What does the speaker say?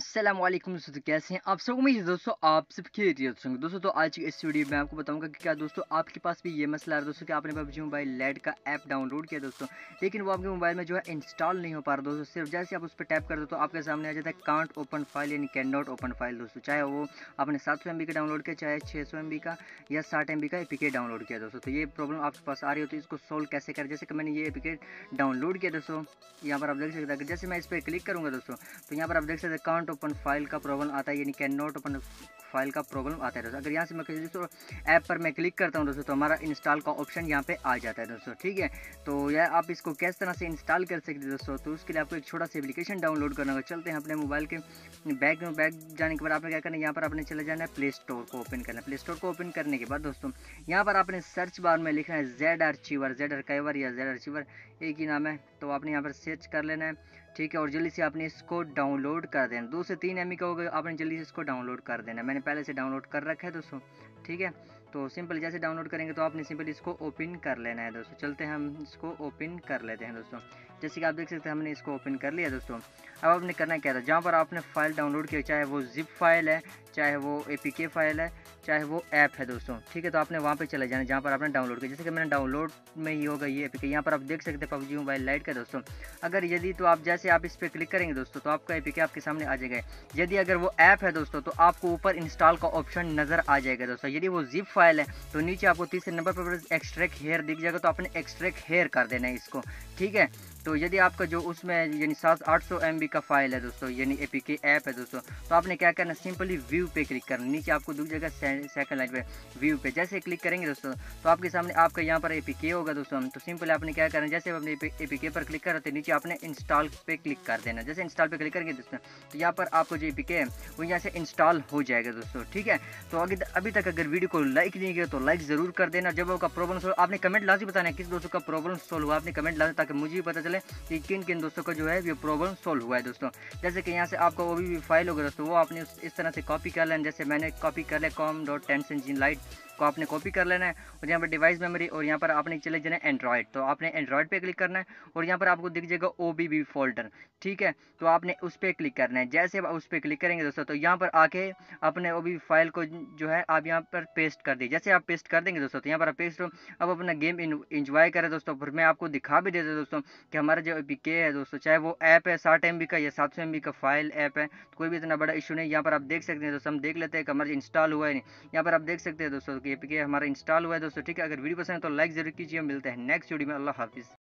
अस्सलाम वालेकुम दोस्तों, कैसे हैं आप सब। उम्मीद है दोस्तों आप सब खैरियत से होंगे। दोस्तों तो आज की इस वीडियो में आपको बताऊंगा कि क्या दोस्तों आपके पास भी ये मसला है दोस्तों कि आपने पबजी मोबाइल लेट का ऐप डाउनलोड किया दोस्तों, लेकिन वो आपके मोबाइल में जो है इंस्टॉल नहीं हो पा रहा दोस्तों। सिर्फ जैसे आप उस पर टैप कर दो तो आपके सामने आ जाता है कांट ओपन फाइल, यानी कैन नॉट ओपन फाइल दोस्तों। चाहे वो आपने 700 MB का डाउनलोड किया, चाहे 600 MB का या 60 MB का APK डाउनलोड किया दोस्तों। तो ये प्रॉब्लम आपके पास आ रही हो तो इसको सोल्व कैसे करें। जैसे कि मैंने ये APK डाउनलोड किया दोस्तों, यहाँ पर आप देख सकते हैं। जैसे मैं इस पर क्लिक करूँगा दोस्तों तो यहाँ पर आप देख सकते हैं कांट ओपन फाइल का प्रॉब्लम आता है, यानी कैन नॉट ओपन फाइल का प्रॉब्लम आता है दोस्तों। अगर यहाँ से मैं दोस्तों ऐप पर मैं क्लिक करता हूँ दोस्तों तो हमारा इंस्टॉल का ऑप्शन यहाँ पे आ जाता है दोस्तों। ठीक है, तो यह आप इसको किस तरह से इंस्टॉल कर सकते हैं दोस्तों, तो उसके लिए आपको एक छोटा सा एप्लीकेशन डाउनलोड करना होगा। चलते हैं अपने मोबाइल के बैक जाने के बाद आपने क्या करना है, यहाँ पर आपने चले जाना है प्ले स्टोर को ओपन करना है। प्ले स्टोर को ओपन करने के बाद दोस्तों यहाँ पर आपने सर्च बार में लिखना है जेड आर्चीवर, जेड आर्काइवर या जेड आर्चीवर, एक ही नाम है। तो आपने यहाँ पर सर्च कर लेना है। ठीक है, और जल्दी से आपने इसको डाउनलोड कर देना। 2 से 3 MB का होगा, आपने जल्दी से इसको डाउनलोड कर देना। मैंने पहले से डाउनलोड कर रखा है दोस्तों। ठीक है, तो सिंपल जैसे डाउनलोड करेंगे तो आपने सिंपल इसको ओपन कर लेना है दोस्तों। चलते हैं हम इसको ओपन कर लेते हैं दोस्तों। जैसे कि आप देख सकते हैं हमने इसको ओपन कर लिया दोस्तों। अब आपने करना क्या था, जहाँ पर आपने फाइल डाउनलोड किया, चाहे वो जिप फाइल है, चाहे वो APK फाइल है, चाहे वो ऐप है दोस्तों। ठीक है, तो आपने वहाँ पे चले जाना जहाँ पर आपने डाउनलोड किया। जैसे कि मैंने डाउनलोड में ही होगा ये APK, यहाँ पर आप देख सकते हैं पबजी मोबाइल लाइट का दोस्तों। अगर यदि तो आप जैसे आप इस पर क्लिक करेंगे दोस्तों तो आपका APK आपके सामने आ जाएगा। यदि अगर वो ऐप है दोस्तों तो आपको ऊपर इंस्टॉल का ऑप्शन नज़र आ जाएगा दोस्तों। यदि वो जिप फाइल है तो नीचे आपको तीसरे नंबर पर एक्सट्रैक्ट हेयर दिख जाएगा, तो आपने एक्सट्रैक्ट हेयर कर देना है इसको। ठीक है, तो यदि आपका जो उसमें यानी 700-800 MB का फाइल है दोस्तों, यानी APK ऐप है दोस्तों, तो आपने क्या करना, सिंपली व्यू पे क्लिक करना। नीचे आपको दिख जाएगा सेकंड लाइन पे व्यू पे, जैसे क्लिक करेंगे दोस्तों तो आपके सामने आपका यहाँ पर APK होगा दोस्तों। तो सिंपली आपने क्या करना, जैसे अपने APK पर क्लिक करते नीचे आपने इंस्टॉल पे क्लिक कर देना। जैसे इंस्टॉल पे क्लिक करेंगे दोस्तों तो यहाँ पर आपको जो APK है वो यहाँ से इंस्टॉल हो जाएगा दोस्तों। ठीक है, तो अभी तक अगर वीडियो को लाइक नहीं किया तो लाइक ज़रूर कर देना। जब आपका प्रॉब्लम सोल्व, आपने कमेंट लाजमी बताना है किस दोस्तों का प्रॉब्लम सोल्व हुआ, आपने कमेंट लाजमी, ताकि मुझे भी पता चले कि किन किन दोस्तों का जो है ये प्रॉब्लम सोल्व हुआ है दोस्तों। जैसे कि यहाँ से आपका वो भी फाइल होगा दोस्तों, वो आपने इस तरह से कॉपी कर लेना। जैसे मैंने कॉपी कर लिया com.10 को आपने कॉपी कर लेना है, और यहाँ पर डिवाइस मेमोरी, और यहाँ पर आपने चले जाना है एंड्रॉयड, तो आपने एंड्रॉयड पे क्लिक करना है और यहाँ पर आपको दिख जाएगा OBB फोल्डर। ठीक है, तो आपने उस पर क्लिक करना है। जैसे आप उस पर क्लिक करेंगे दोस्तों तो यहाँ पर आके अपने OBB फाइल को जो है आप यहाँ पर पेस्ट कर दीजिए। जैसे आप पेस्ट कर देंगे दोस्तों तो यहाँ पर आप पेस्ट हो, अब अपना गेम इंजॉय करें दोस्तों। फिर मैं आपको दिखा भी देता दोस्तों कि हमारा जो APK है दोस्तों, चाहे वो ऐप है 60 MB का या 700 MB का फाइल ऐप है, तो कोई भी इतना बड़ा इशू नहीं। यहाँ पर आप देख सकते हैं दोस्तों, हम देख लेते हैं कि हमारा इंस्टॉल हुआ है नहीं। यहाँ पर आप देख सकते हैं दोस्तों कि APK हमारा इंस्टॉल हुआ है दोस्तों। ठीक है, अगर वीडियो पसंद है तो लाइक जरूर कीजिए। मिलते हैं नेक्स्ट वीडियो में। अल्लाह हाफिज़।